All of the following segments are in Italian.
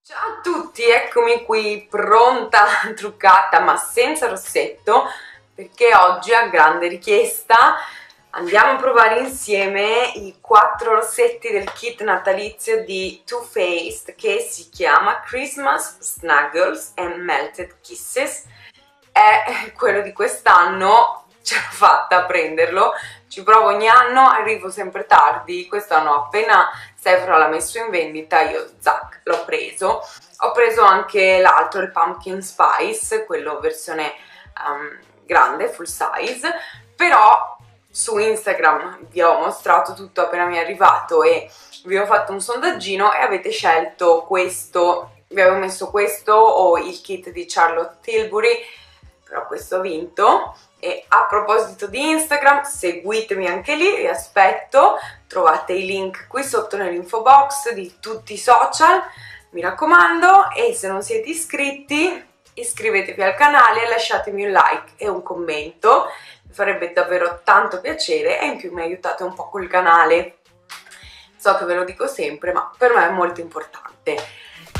Ciao a tutti, eccomi qui pronta, truccata ma senza rossetto, perché oggi a grande richiesta andiamo a provare insieme i 4 rossetti del kit natalizio di Too Faced che si chiama Christmas Snuggles and Melted Kisses. È quello di quest'anno, ce l'ho fatta a prenderlo, ci provo ogni anno, arrivo sempre tardi. Quest'anno appena Sephora l'ha messo in vendita io zac l'ho preso. Ho preso anche l'altro, il Pumpkin Spice, quello versione grande, full size, però su Instagram vi ho mostrato tutto appena mi è arrivato e vi ho fatto un sondaggino e avete scelto questo. Vi avevo messo questo o il kit di Charlotte Tilbury, però questo ha vinto. E a proposito di Instagram, seguitemi anche lì, vi aspetto, trovate i link qui sotto nell'info box di tutti i social, mi raccomando, e se non siete iscritti iscrivetevi al canale e lasciatemi un like e un commento, mi farebbe davvero tanto piacere e in più mi aiutate un po' col canale. So che ve lo dico sempre, ma per me è molto importante.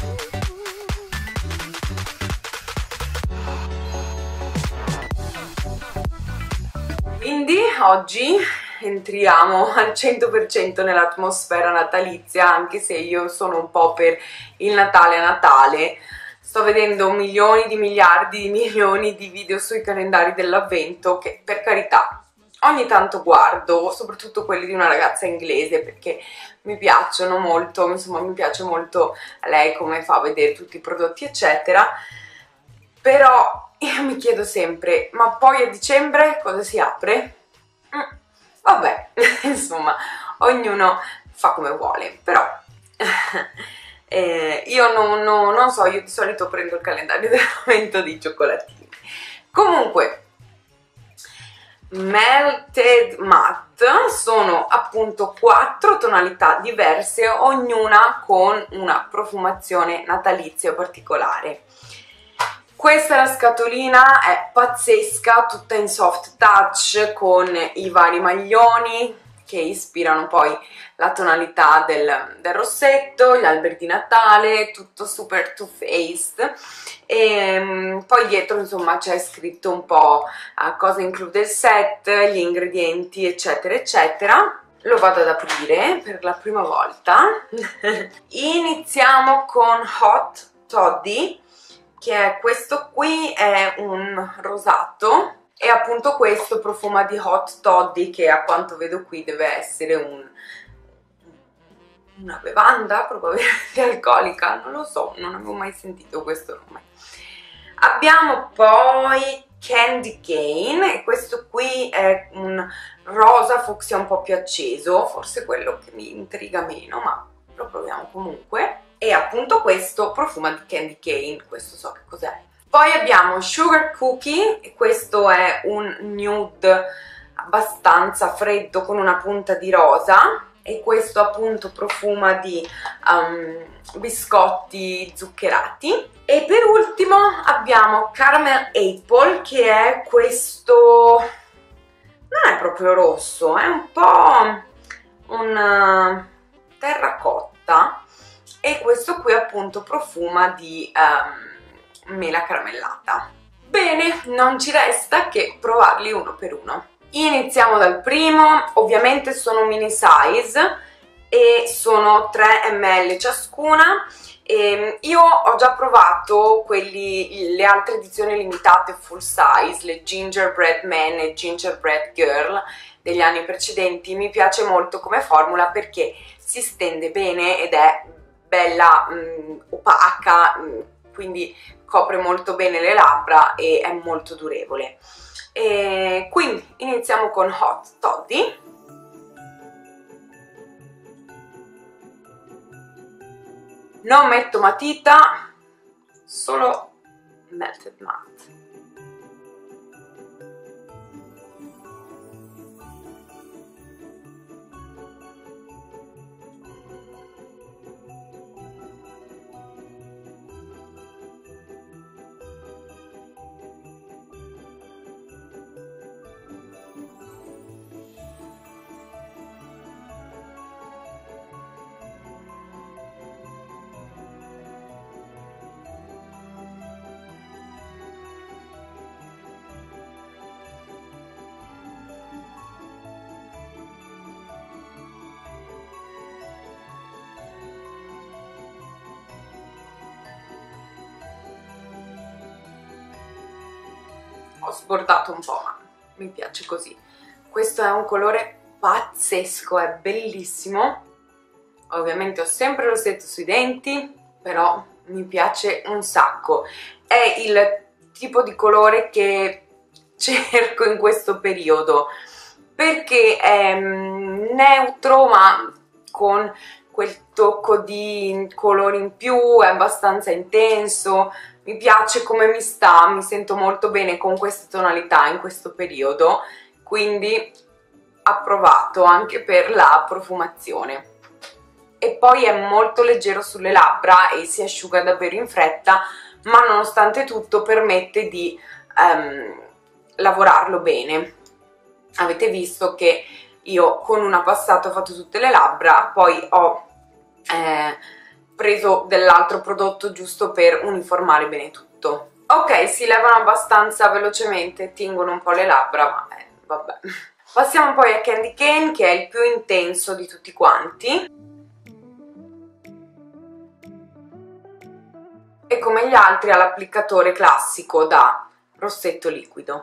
Quindi oggi entriamo al 100% nell'atmosfera natalizia, anche se io sono un po' per il Natale a Natale. Sto vedendo milioni di miliardi di milioni di video sui calendari dell'avvento che, per carità, ogni tanto guardo, soprattutto quelli di una ragazza inglese, perché mi piacciono molto, insomma mi piace molto lei come fa a vedere tutti i prodotti eccetera, però io mi chiedo sempre, ma poi a dicembre cosa si apre? Vabbè, insomma, ognuno fa come vuole, però io non so, io di solito prendo il calendario dell'avvento di cioccolatini. Comunque, Melted Matte sono appunto 4 tonalità diverse, ognuna con una profumazione natalizia particolare. Questa è la scatolina, è pazzesca, tutta in soft touch con i vari maglioni che ispirano poi la tonalità del rossetto, gli alberi di Natale, tutto super Too Faced. E poi dietro insomma c'è scritto un po' cosa include il set, gli ingredienti eccetera eccetera. Lo vado ad aprire per la prima volta. Iniziamo con Hot Toddy, che è questo qui, è un rosato e appunto questo profuma di Hot Toddy, che a quanto vedo qui deve essere una bevanda probabilmente alcolica, non lo so, non avevo mai sentito questo nome. Abbiamo poi Candy Cane e questo qui è un rosa fucsia un po' più acceso, forse quello che mi intriga meno, ma lo proviamo comunque. E appunto questo profuma di Candy Cane, questo so che cos'è. Poi abbiamo Sugar Cookie e questo è un nude abbastanza freddo con una punta di rosa e questo appunto profuma di biscotti zuccherati. E per ultimo abbiamo Caramel Apple, che è questo, non è proprio rosso, è un po' un terracotta e questo qui appunto profuma di mela caramellata. Bene, non ci resta che provarli uno per uno. Iniziamo dal primo, ovviamente sono mini size e sono 3 ml ciascuna. Io ho già provato le altre edizioni limitate full size, le Gingerbread Man e Gingerbread Girl degli anni precedenti. Mi piace molto come formula perché si stende bene ed è bella opaca, quindi copre molto bene le labbra e è molto durevole. Quindi iniziamo con Hot Toddy. Non metto matita, solo Melted Matte. ho sbordato un po', ma mi piace così. Questo è un colore pazzesco, è bellissimo. Ovviamente ho sempre il rossetto sui denti, però mi piace un sacco. È il tipo di colore che cerco in questo periodo, perché è neutro ma con quel tocco di colore in più, è abbastanza intenso, mi piace come mi sta, mi sento molto bene con queste tonalità in questo periodo, quindi approvato anche per la profumazione. E poi è molto leggero sulle labbra e si asciuga davvero in fretta, ma nonostante tutto permette di lavorarlo bene. Avete visto che io con una passata ho fatto tutte le labbra, poi ho preso dell'altro prodotto giusto per uniformare bene tutto. Ok, si levano abbastanza velocemente, tingono un po' le labbra, ma vabbè. Passiamo poi a Candy Cane, che è il più intenso di tutti quanti. E come gli altri ha l'applicatore classico da rossetto liquido.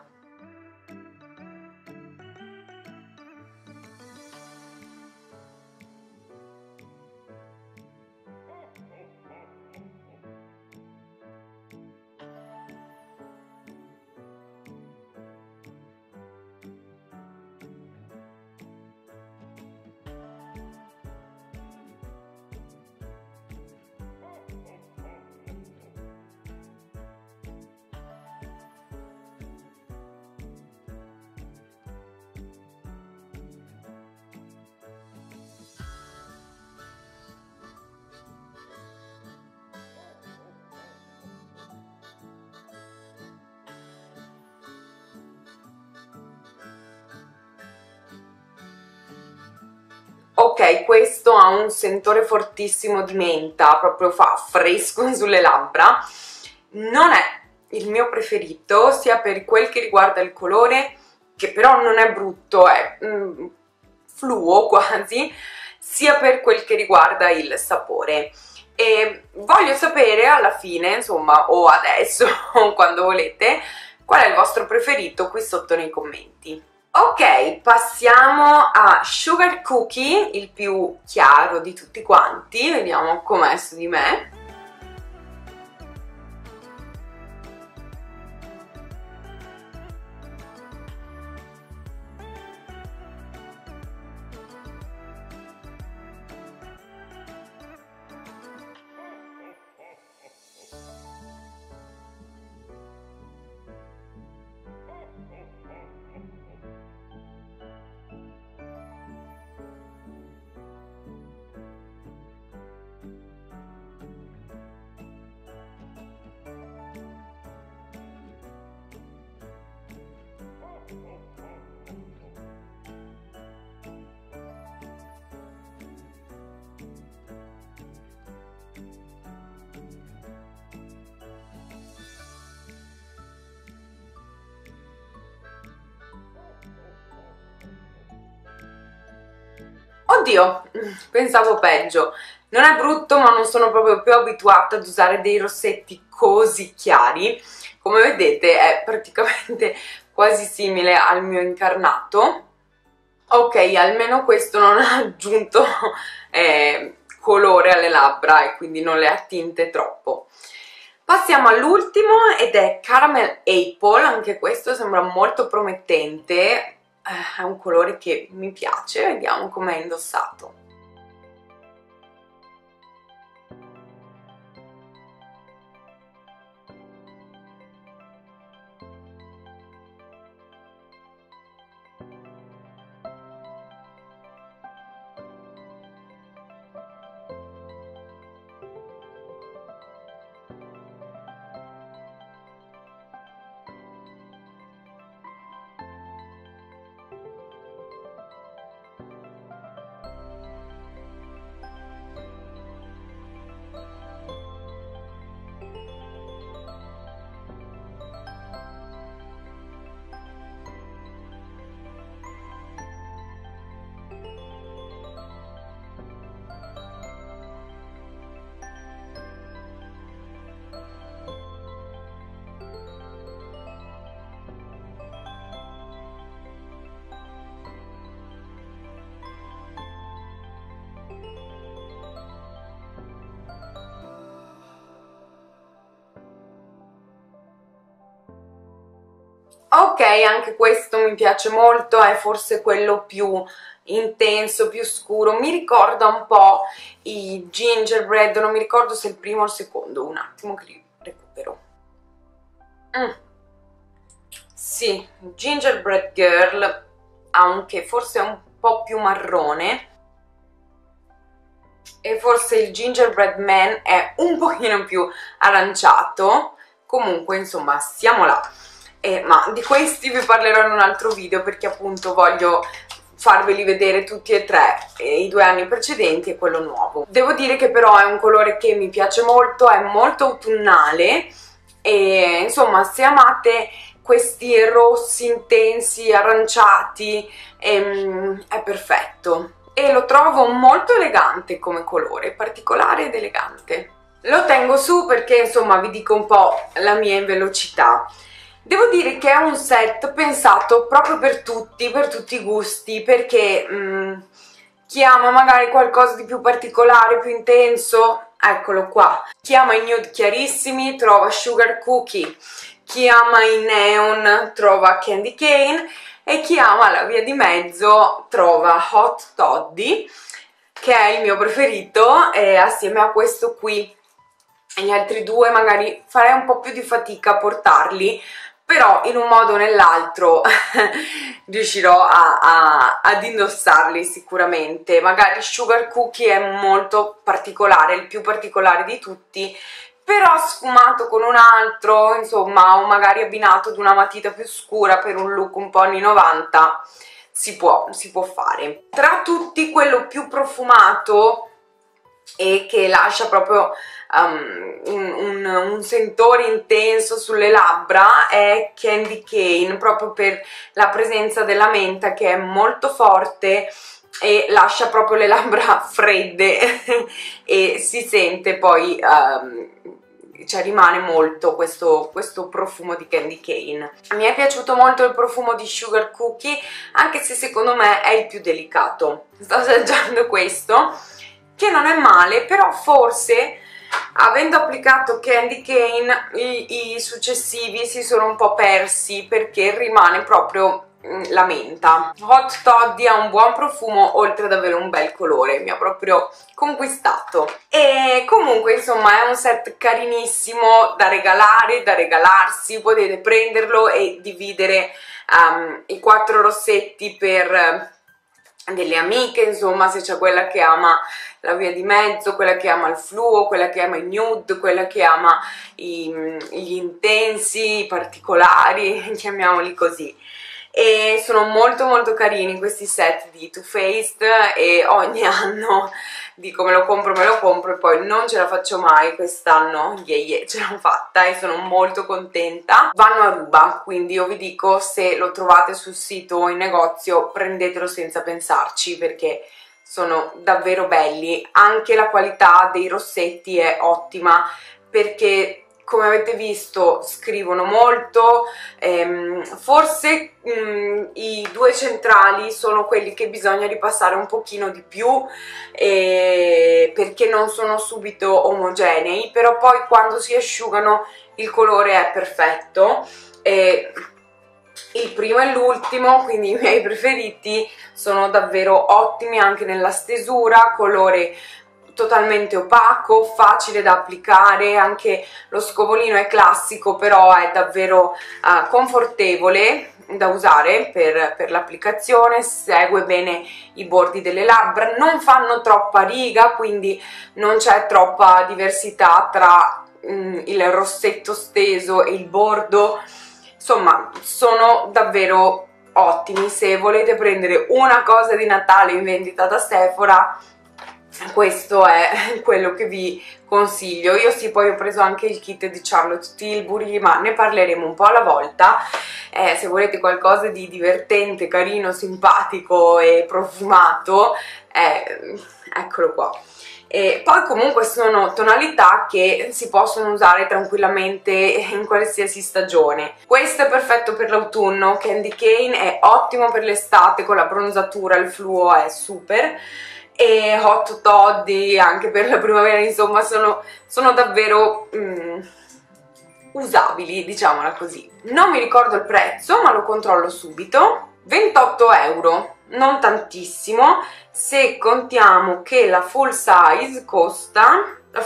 Ok, questo ha un sentore fortissimo di menta, proprio fa fresco sulle labbra. Non è il mio preferito, sia per quel che riguarda il colore, che però non è brutto, è fluo quasi, sia per quel che riguarda il sapore. E voglio sapere alla fine, insomma, o adesso, o quando volete, qual è il vostro preferito qui sotto nei commenti. Ok, passiamo a Sugar Cookie, il più chiaro di tutti quanti, vediamo com'è su di me. Oddio, pensavo peggio. Non è brutto, ma non sono proprio più abituata ad usare dei rossetti così chiari. Come vedete è praticamente quasi simile al mio incarnato. Ok, almeno questo non ha aggiunto colore alle labbra e quindi non le ha tinte troppo. Passiamo all'ultimo ed è Caramel Apple, anche questo sembra molto promettente. È un colore che mi piace, vediamo com'è indossato. Ok, anche questo mi piace molto, è forse quello più intenso, più scuro, mi ricorda un po' i Gingerbread, non mi ricordo se il primo o il secondo, un attimo che li recupero. Sì, Gingerbread Girl, anche forse un po' più marrone, e forse il Gingerbread Man è un pochino più aranciato. Comunque insomma siamo là, ma di questi vi parlerò in un altro video, perché appunto voglio farveli vedere tutti e tre, i 2 anni precedenti e quello nuovo. Devo dire che però è un colore che mi piace molto, è molto autunnale e insomma se amate questi rossi intensi, aranciati, è perfetto. E lo trovo molto elegante come colore, particolare ed elegante. Lo tengo su perché insomma vi dico un po' la mia in velocità. Devo dire che è un set pensato proprio per tutti i gusti, perché chi ama magari qualcosa di più particolare, più intenso, eccolo qua. Chi ama i nude chiarissimi trova Sugar Cookie, chi ama i neon trova Candy Cane e chi ama la via di mezzo trova Hot Toddy, che è il mio preferito, assieme a questo qui. E gli altri due magari farei un po' più di fatica a portarli, però in un modo o nell'altro riuscirò ad indossarli sicuramente. Magari Sugar Cookie è molto particolare, il più particolare di tutti, però sfumato con un altro, insomma, o magari abbinato ad una matita più scura per un look un po' anni 90, si può fare. Tra tutti quello più profumato e che lascia proprio un sentore intenso sulle labbra è Candy Cane, proprio per la presenza della menta che è molto forte e lascia proprio le labbra fredde e si sente poi, cioè rimane molto questo profumo di Candy Cane. Mi è piaciuto molto il profumo di Sugar Cookie, anche se secondo me è il più delicato. Sto assaggiando questo, che non è male, però forse avendo applicato Candy Cane i successivi si sono un po' persi, perché rimane proprio la menta. Hot Toddy ha un buon profumo oltre ad avere un bel colore, mi ha proprio conquistato. E comunque insomma è un set carinissimo da regalare, da regalarsi, potete prenderlo e dividere i 4 rossetti per delle amiche, insomma, se c'è quella che ama la via di mezzo, quella che ama il fluo, quella che ama i nude, quella che ama gli intensi, i particolari, chiamiamoli così. E sono molto carini questi set di Too Faced e ogni anno dico me lo compro e poi non ce la faccio mai. Quest'anno ce l'ho fatta e sono molto contenta. Vanno a ruba, quindi io vi dico, se lo trovate sul sito o in negozio prendetelo senza pensarci, perché sono davvero belli. Anche la qualità dei rossetti è ottima, perché come avete visto scrivono molto, forse i 2 centrali sono quelli che bisogna ripassare un pochino di più, perché non sono subito omogenei, però poi quando si asciugano il colore è perfetto. Il primo e l'ultimo, quindi i miei preferiti, sono davvero ottimi anche nella stesura, colore totalmente opaco, facile da applicare, anche lo scovolino è classico, però è davvero confortevole da usare per l'applicazione, segue bene i bordi delle labbra, non fanno troppa riga, quindi non c'è troppa diversità tra il rossetto steso e il bordo. Insomma, sono davvero ottimi. Se volete prendere una cosa di Natale in vendita da Sephora, questo è quello che vi consiglio. Io sì, poi ho preso anche il kit di Charlotte Tilbury, ma ne parleremo un po' alla volta. Se volete qualcosa di divertente, carino, simpatico e profumato, eccolo qua. E poi comunque sono tonalità che si possono usare tranquillamente in qualsiasi stagione. Questo è perfetto per l'autunno, Candy Cane è ottimo per l'estate, con la bronzatura, il fluo è super, e Hot Toddy anche per la primavera, insomma sono davvero usabili, diciamola così. Non mi ricordo il prezzo, ma lo controllo subito. 28 euro, non tantissimo, se contiamo che la full size costa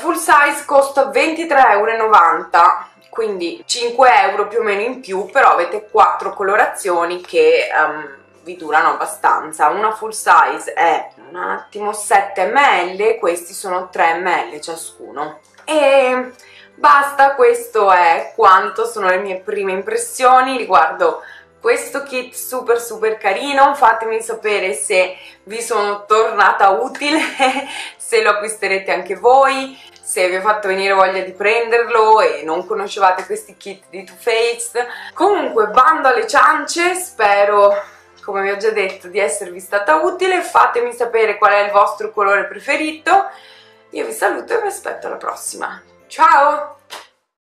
23,90 euro, quindi 5 euro più o meno in più, però avete 4 colorazioni che vi durano abbastanza. Una full size è, un attimo, 7 ml, questi sono 3 ml ciascuno. E basta, questo è quanto sono le mie prime impressioni riguardo questo kit super carino. Fatemi sapere se vi sono tornata utile, se lo acquisterete anche voi, se vi ho fatto venire voglia di prenderlo e non conoscevate questi kit di Too Faced. Comunque, bando alle ciance, spero, come vi ho già detto, di esservi stata utile. Fatemi sapere qual è il vostro colore preferito. Io vi saluto e vi aspetto alla prossima. Ciao!